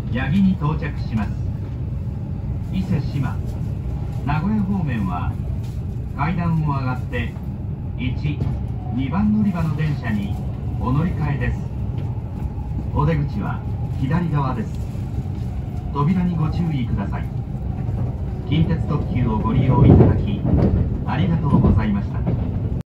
八木に到着します。伊勢志摩名古屋方面は階段を上がって1、2番乗り場の電車にお乗り換えです。お出口は左側です。扉にご注意ください。近鉄特急をご利用いただきありがとうございました。